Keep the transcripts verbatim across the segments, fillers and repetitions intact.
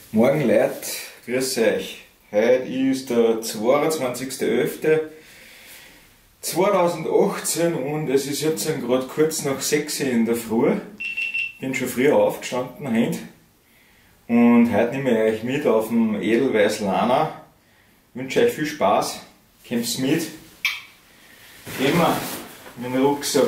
Morgen Leute, grüß euch. Heute ist der zweiundzwanzigster elfter zweitausendachtzehn und es ist jetzt gerade kurz nach sechs in der Früh. Ich bin schon früher aufgestanden heute und heute nehme ich euch mit auf dem Edelweiß Lana. Ich wünsche euch viel Spaß, kommt mit. Immer mit dem Rucksack.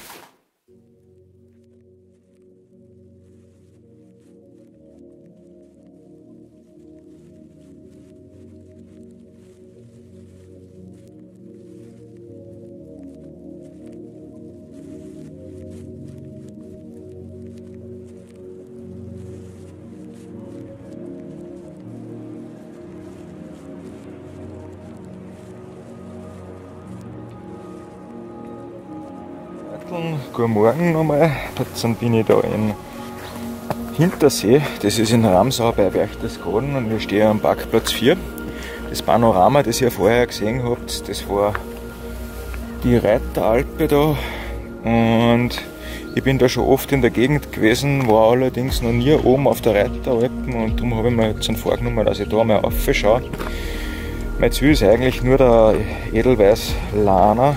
Guten Morgen nochmal, jetzt bin ich da in Hintersee, das ist in Ramsau bei Berchtesgaden und wir stehen am Parkplatz vier. Das Panorama, das ihr vorher gesehen habt, das war die Reiteralpe da und ich bin da schon oft in der Gegend gewesen, war allerdings noch nie oben auf der Reiteralpen und darum habe ich mir jetzt vorgenommen, dass ich da mal raufschaue. Mein Ziel ist eigentlich nur der Edelweiß Lana.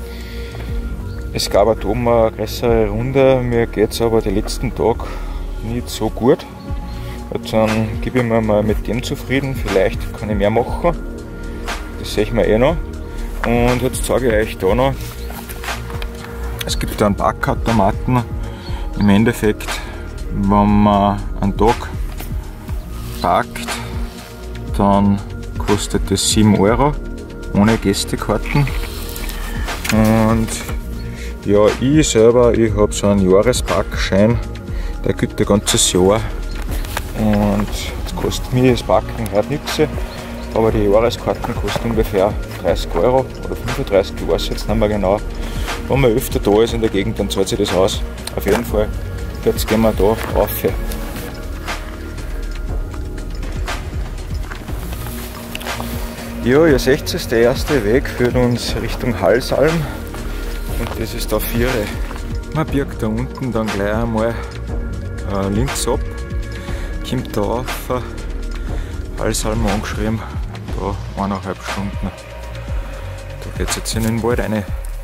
Es gab auch oben eine größere Runde, mir geht es aber die letzten Tage nicht so gut. Jetzt dann gebe ich mir mal mit dem zufrieden, vielleicht kann ich mehr machen. Das sehe ich mir eh noch. Und jetzt zeige ich euch da noch, es gibt da einen Parkautomaten. Im Endeffekt, wenn man einen Tag parkt, dann kostet das sieben Euro ohne Gästekarten. Und ja, ich selber, ich habe so einen Jahresparkschein, der gilt ein ganzes Jahr und das kostet mir das Parken halt nichts, aber die Jahreskarten kosten ungefähr dreißig Euro oder fünfunddreißig, ich weiß jetzt nicht mehr genau. Wenn man öfter da ist in der Gegend, dann zahlt sich das aus. Auf jeden Fall, jetzt gehen wir da rauf. Ja, ihr seht es, der erste Weg führt uns Richtung Hallsalm. Und das ist da Viere. Man biegt da unten dann gleich einmal äh, links ab, kommt da auf, äh, Hallsalm angeschrieben, da eineinhalb Stunden. Da geht es jetzt in den Wald rein.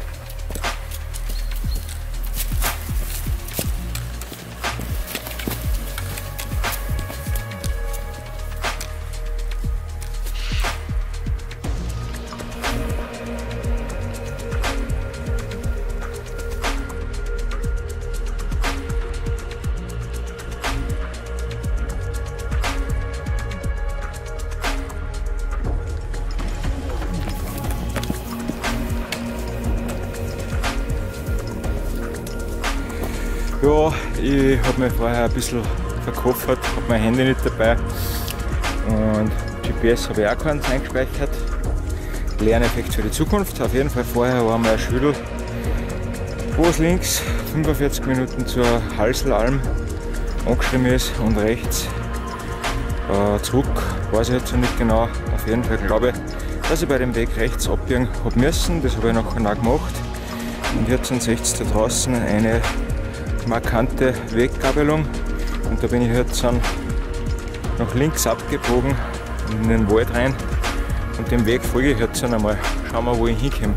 Ja, ich habe mich vorher ein bisschen verkoffert, habe mein Handy nicht dabei und G P S habe ich auch keins eingespeichert. Lerneffekt für die Zukunft. Auf jeden Fall vorher war mein Schüttel, wo es links fünfundvierzig Minuten zur Hallsalm angeschrieben ist und rechts äh, zurück, weiß ich jetzt noch nicht genau. Auf jeden Fall glaube ich, dass ich bei dem Weg rechts abbiegen habe müssen. Das habe ich nachher auch gemacht. Und jetzt seht ihr da draußen eine markante Weggabelung und da bin ich jetzt dann nach links abgebogen in den Wald rein und dem Weg folge ich jetzt dann einmal. Schauen wir, wo ich hinkomme.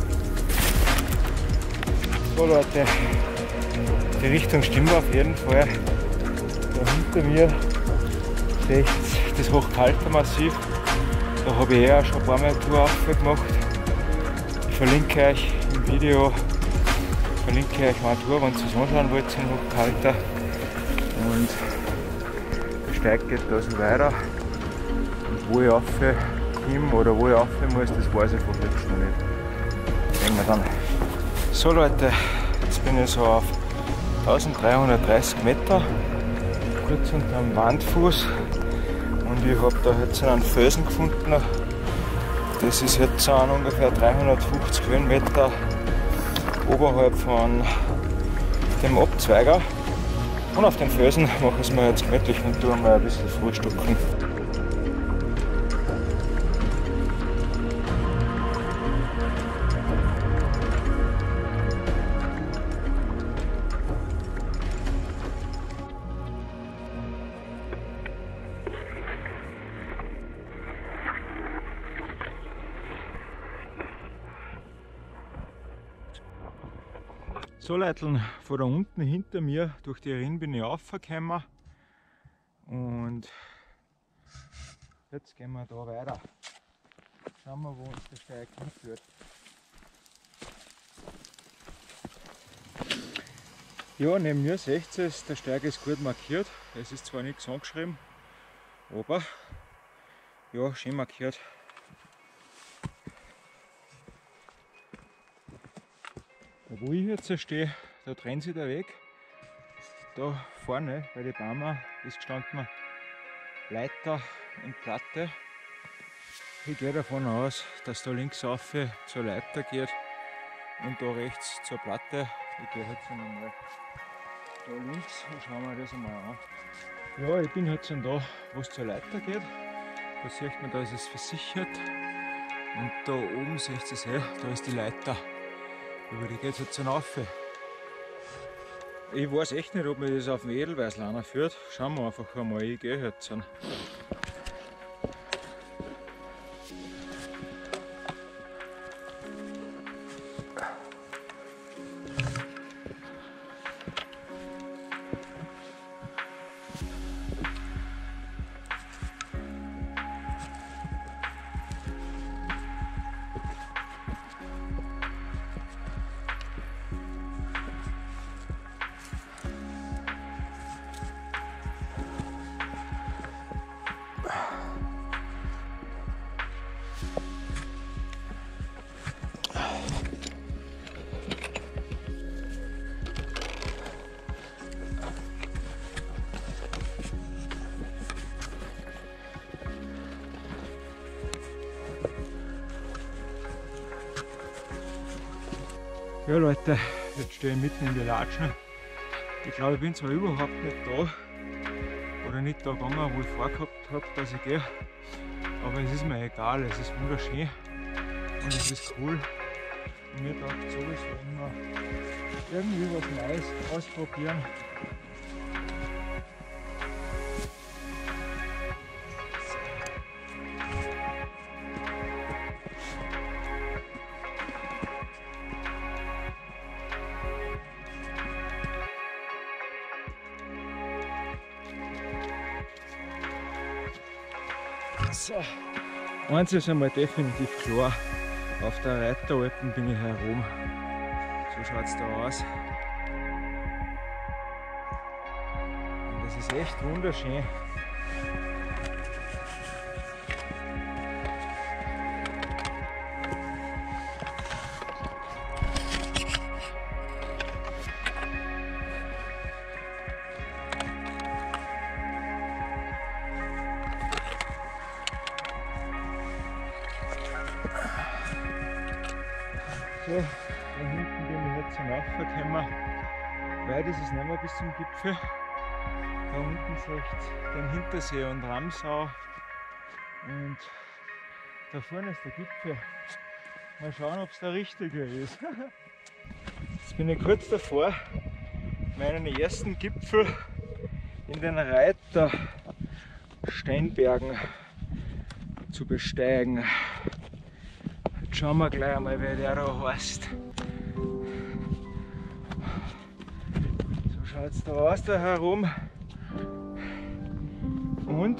So Leute, die Richtung stimmt auf jeden Fall. Da hinter mir seht ihr das Hochkaltermassiv. Da habe ich eh schon ein paar Mal eine Tour aufgemacht. Ich verlinke euch im Video verlinke euch mal eine Tour, wenn ihr es anschauen wollt, in Hochkalter. Und der Steig geht da so weiter. Und wo ich raufkomme oder wo ich rauf muss, das weiß ich von jetzt noch nicht. Sehen wir dann. So Leute, jetzt bin ich so auf eintausenddreihundertdreißig Meter, kurz unter dem Wandfuß. Und ich habe da jetzt einen Felsen gefunden. Das ist jetzt an ungefähr dreihundertfünfzig Höhenmeter oberhalb von dem Abzweiger. Und auf den Felsen mache ich es mir jetzt gemütlich und tue mal ein bisschen frühstücken. So Leute, von da unten hinter mir durch die Rinn bin ich raufgekommen und jetzt gehen wir da weiter. Schauen wir, wo uns der Steig hinführt. Ja, neben mir seht ihr es, der Steig ist gut markiert. Es ist zwar nichts angeschrieben, aber ja, schön markiert. Da wo ich jetzt stehe, da trennt sich der Weg. Da vorne bei den Bäumen ist gestanden Leiter und Platte. Ich gehe davon aus, dass da links rauf zur Leiter geht und da rechts zur Platte. Ich gehe jetzt einmal da links und schauen wir das einmal an. Ja, ich bin jetzt schon da, wo es zur Leiter geht. Da sieht man, da ist es versichert. Und da oben seht ihr es eh, da ist die Leiter. Über die geht es jetzt rauf. Ich weiß echt nicht, ob mir das auf dem Edelweißlaner führt. Schauen wir einfach einmal, ich gehe jetzt. Ja Leute, jetzt stehe ich mitten in die Latschen. Ich glaube, ich bin zwar überhaupt nicht da oder nicht da gegangen, wo ich vorgehabt habe, dass ich gehe, aber es ist mir egal, es ist wunderschön und es ist cool. Und mir taugt sowieso immer irgendwie was Neues ausprobieren. So, eins ist einmal definitiv klar, auf der Reiteralpen bin ich herum. So schaut es da aus. Und das ist echt wunderschön. So, da hinten bin ich jetzt hinaufgekommen. Weit ist es nicht mehr bis zum Gipfel. Da unten seht ihr den Hintersee und Ramsau. Und da vorne ist der Gipfel. Mal schauen, ob es der richtige ist. Jetzt bin ich kurz davor, meinen ersten Gipfel in den Reiter Steinbergen zu besteigen. Jetzt schauen wir gleich einmal, wer der da heißt. So schaut es da aus, da herum. Und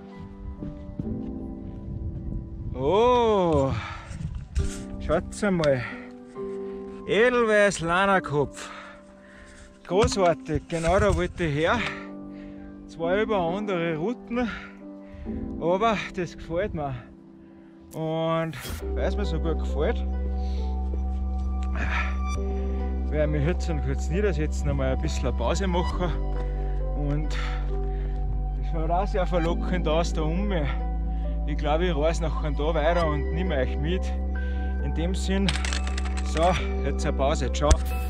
oh, schaut einmal, Edelweiß Lanerkopf, großartig, genau da wollte ich her. Zwar über andere Routen, aber das gefällt mir. Und weil es mir so gut gefällt, werde ich mich jetzt kurz niedersetzen, einmal ein bisschen eine Pause machen. Und das schaut auch sehr verlockend aus da um mich. Ich glaube, ich reise nachher da weiter und nehme euch mit. In dem Sinn, so, jetzt eine Pause, ciao.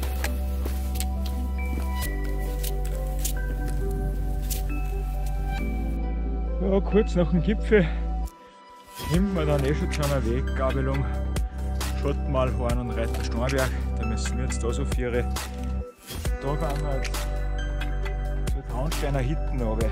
Ja, kurz nach dem Gipfel nimmt man dann eh schon schon eine Weggabelung. Schottenmalhorn und Reiter Starnberg. Da müssen wir jetzt da so vier. Da gehen wir jetzt zur Traunsteiner Hitten runter.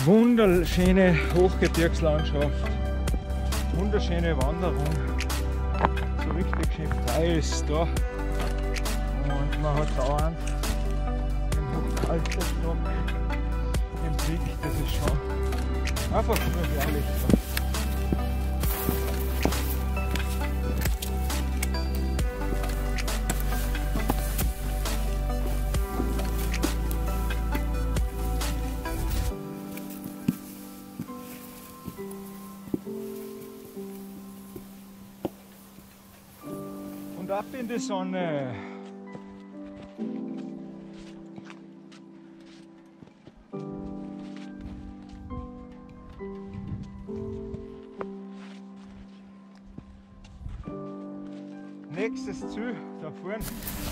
Wunderschöne Hochgebirgslandschaft, wunderschöne Wanderung, so richtig schön frei ist da und man hat dauernd den Hochalpenstock im Blick, das ist schon einfach nur herrlich. Und ab in die Sonne. Nächstes Ziel, da vorne.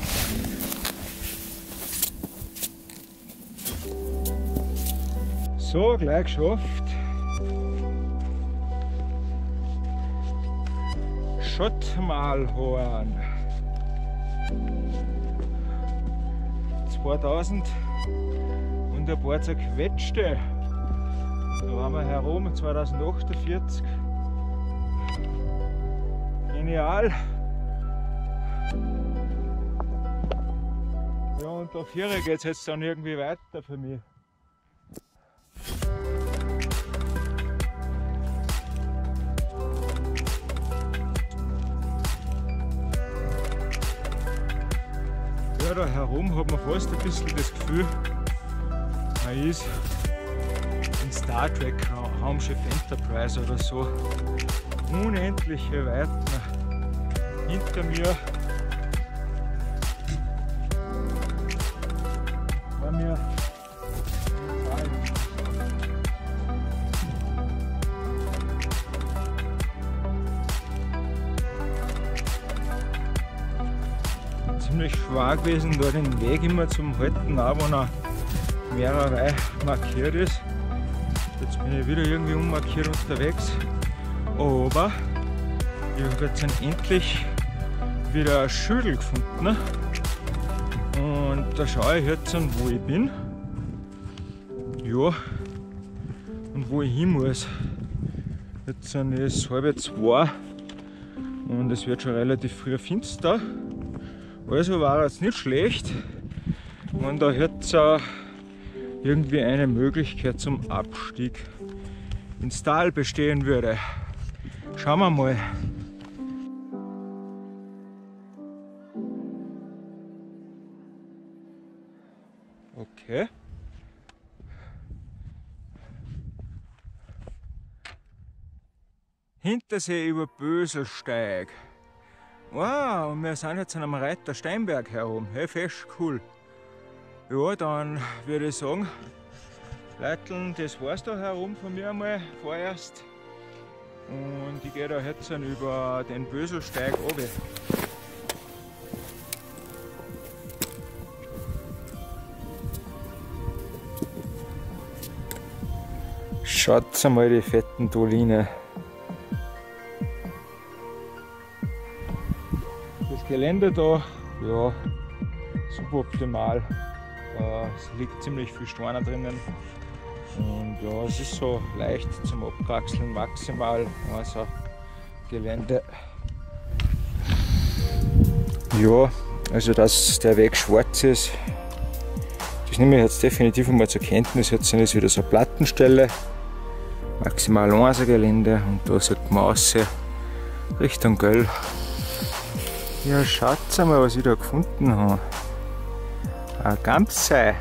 So, gleich geschafft. Schottmalhorn. zweitausend und ein paar zerquetschte. Da waren wir herum, zweitausendachtundvierzig. Genial. Ja, und auf hier geht es jetzt dann irgendwie weiter für mich. Ja, da herum hat man fast ein bisschen das Gefühl, man ist in Star Trek Raumschiff Enterprise oder so. Unendliche Weiten hinter mir. Vor mir. Ziemlich schwer gewesen, da den Weg immer zum Halten, auch wenn er mehrere markiert ist. Jetzt bin ich wieder irgendwie unmarkiert unterwegs. Aber ich habe jetzt endlich wieder ein Schüttel gefunden. Und da schaue ich jetzt an, wo ich bin. Ja, und wo ich hin muss. Jetzt sind es halb zwei und es wird schon relativ früh finster. Also war es nicht schlecht, wenn da jetzt äh, irgendwie eine Möglichkeit zum Abstieg ins Tal bestehen würde. Schauen wir mal. Okay. Hintersee über Böselsteig. Wow, und wir sind jetzt an einem Reiter Steinberg herum. Hey, fest cool. Ja, dann würde ich sagen, Leiteln, das war's da herum von mir einmal vorerst. Und ich gehe da jetzt über den Böselsteig runter. Schaut einmal die fetten Doline. Das Gelände da, ja, suboptimal. Es liegt ziemlich viel Steine drinnen. Und ja, es ist so leicht zum Abkraxeln, maximal. Also Gelände. Ja, also dass der Weg schwarz ist, das nehme ich jetzt definitiv einmal zur Kenntnis. Jetzt sind es wieder so Plattenstelle. Maximal eins Gelände und da sieht man raus Richtung Göll. Ja, schaut mal, was ich da gefunden habe. Ein Gamsei.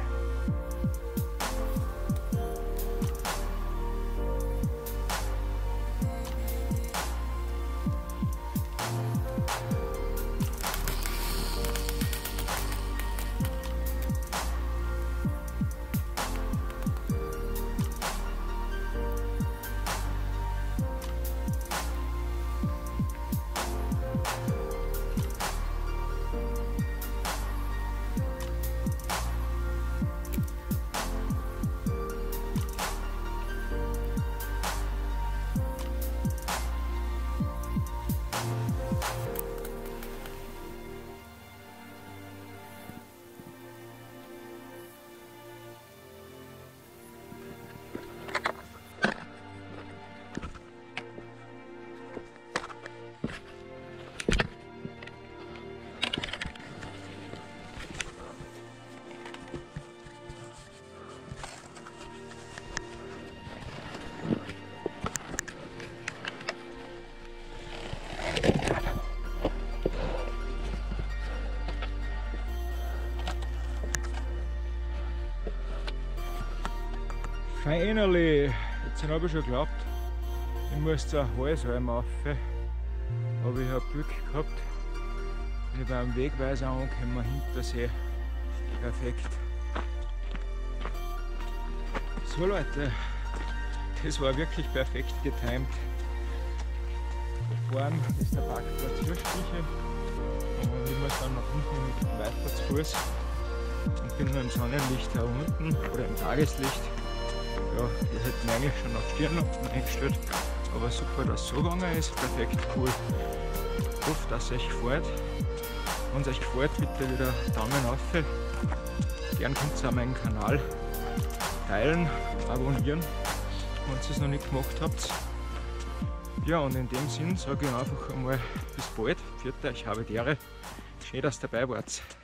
Finally! Jetzt habe ich schon geglaubt, ich muss zur Halsheim rauf, aber ich habe Glück gehabt. Ich bin beim Wegweiser angekommen, Hintersee. Perfekt. So Leute, das war wirklich perfekt getimt. Da vorne ist der Parkplatz Hirschküche und ich muss dann nach unten weiter zu Fuß und bin nur im Sonnenlicht da unten oder im Tageslicht. Ja, ich hätte mir eigentlich schon auf Stirnlampen eingestellt, aber super, dass es so gegangen ist. Perfekt cool. Ich hoffe, dass es euch gefällt. Wenn es euch gefällt, bitte wieder Daumen auf. Gern könnt ihr auch meinen Kanal teilen, abonnieren, wenn ihr es noch nicht gemacht habt. Ja, und in dem Sinn sage ich einfach einmal bis bald. Für euch, habe die Ehre. Schön, dass ihr dabei wart.